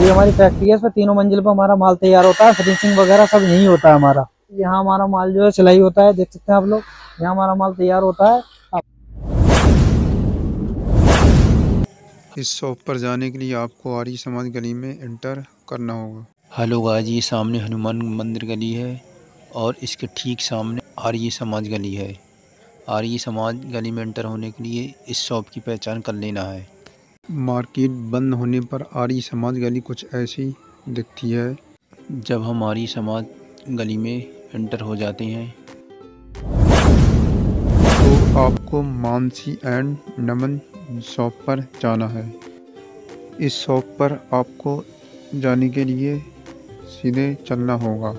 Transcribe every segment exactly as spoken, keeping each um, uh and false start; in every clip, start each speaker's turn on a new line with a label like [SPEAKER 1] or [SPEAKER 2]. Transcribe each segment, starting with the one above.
[SPEAKER 1] ये हमारी फैक्ट्री है, इसमें तीनों मंजिल पर हमारा माल तैयार होता है, फिनिशिंग वगैरह सब यही होता है हमारा। यहाँ हमारा माल जो है सिलाई होता है, देख सकते हैं आप लोग, यहाँ हमारा माल तैयार होता है।
[SPEAKER 2] इस शॉप पर जाने के लिए आपको आर्य समाज गली में एंटर करना होगा।
[SPEAKER 3] हेलो गाइस, ये सामने हनुमान मंदिर गली है और इसके ठीक सामने आर्य समाज गली है। आर्य समाज गली में एंटर होने के लिए इस शॉप की पहचान कर लेना है।
[SPEAKER 2] मार्केट बंद होने पर आर्य समाज गली कुछ ऐसी दिखती है।
[SPEAKER 3] जब हम आर्य समाज गली में एंटर हो जाते हैं
[SPEAKER 2] तो आपको मानसी एंड नमन शॉप पर जाना है। इस शॉप पर आपको जाने के लिए सीधे चलना होगा।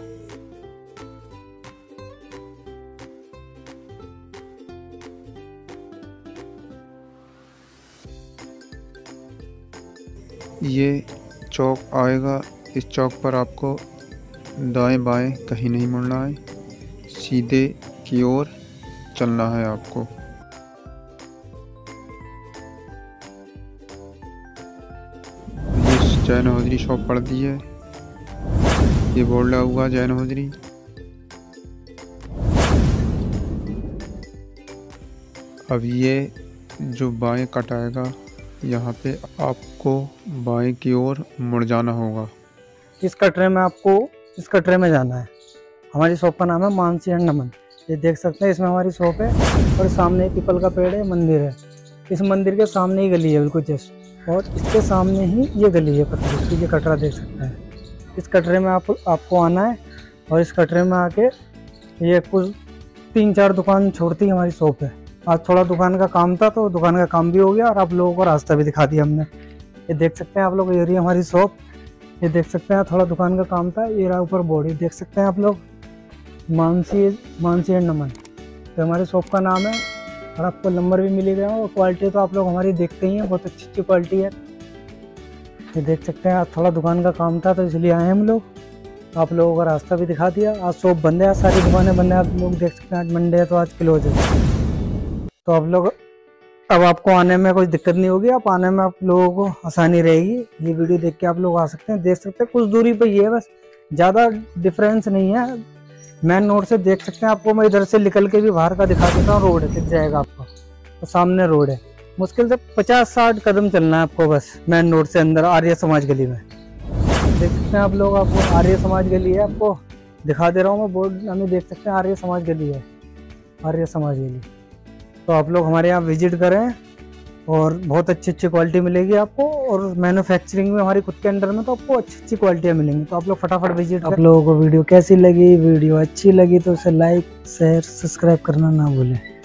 [SPEAKER 2] ये चौक आएगा, इस चौक पर आपको दाएं बाएं कहीं नहीं मुड़ना है, सीधे की ओर चलना है आपको। जिस जैन हौजरी शॉप पड़ती है, ये बोर्ड लगा हुआ जैन हौजरी। अब ये जो बाएं कट आएगा, यहाँ पे आपको बाएं की ओर मुड़ जाना होगा।
[SPEAKER 1] इस कटरे में आपको इस कटरे में जाना है। हमारी शॉप का नाम है मानसी एंड नमन। ये देख सकते हैं, इसमें हमारी शॉप है और सामने पीपल का पेड़ है, मंदिर है। इस मंदिर के सामने ही गली है बिल्कुल जस्ट, और इसके सामने ही ये गली है पतली, ये कटरा देख सकते हैं। इस कटरे में आप आपको आना है और इस कटरे में आके ये कुछ तीन चार दुकान छोड़ती हमारी शॉप है। आज थोड़ा दुकान का काम था तो दुकान का काम भी हो गया और आप लोगों को रास्ता भी दिखा दिया हमने। ये देख सकते हैं आप लोग, ये रही हमारी शॉप। ये देख सकते हैं, थोड़ा दुकान का काम था, ये रहा ऊपर बोर्ड, देख सकते हैं आप लोग, मानसी मानसी एंड नमन तो हमारे शॉप का नाम है। और आपको नंबर भी मिलेगा और क्वालिटी तो आप लोग हमारी देखते ही हैं, बहुत अच्छी अच्छी क्वालिटी है। ये देख सकते हैं, आज थोड़ा दुकान का काम था तो इसलिए आए हम लोग, आप लोगों का रास्ता भी दिखा दिया। आज शॉप बंद है, आज सारी दुकानें बंद है, आप लोग देख सकते हैं। आज मंडे है तो आज क्लोज है, तो आप लोग अब आपको आने में कोई दिक्कत नहीं होगी, आप आने में आप लोगों को आसानी रहेगी। ये वीडियो देख के आप लोग आ सकते हैं, देख सकते हैं कुछ दूरी पे ये है, बस ज़्यादा डिफरेंस नहीं है। मेन रोड से देख सकते हैं, आपको मैं इधर से निकल के भी बाहर का दिखा देता हूँ, रोड दिख जाएगा आपको, तो सामने रोड है। मुश्किल से पचास साठ कदम चलना है आपको बस मेन रोड से अंदर आर्य समाज गली में। देख सकते हैं आप लोग, आपको आर्य समाज गली है, आपको दिखा दे रहा हूँ मैं बोर्ड, हमें देख सकते हैं आर्य समाज गली है, आर्य समाज गली। तो आप लोग हमारे यहाँ विजिट करें और बहुत अच्छी अच्छी क्वालिटी मिलेगी आपको, और मैन्युफैक्चरिंग में हमारी खुद के अंडर में तो आपको अच्छी अच्छी क्वालिटियाँ मिलेंगी। तो आप लोग फटाफट विजिट करें। आप लोगों को वीडियो कैसी लगी? वीडियो अच्छी लगी तो उसे लाइक शेयर सब्सक्राइब करना ना भूलें।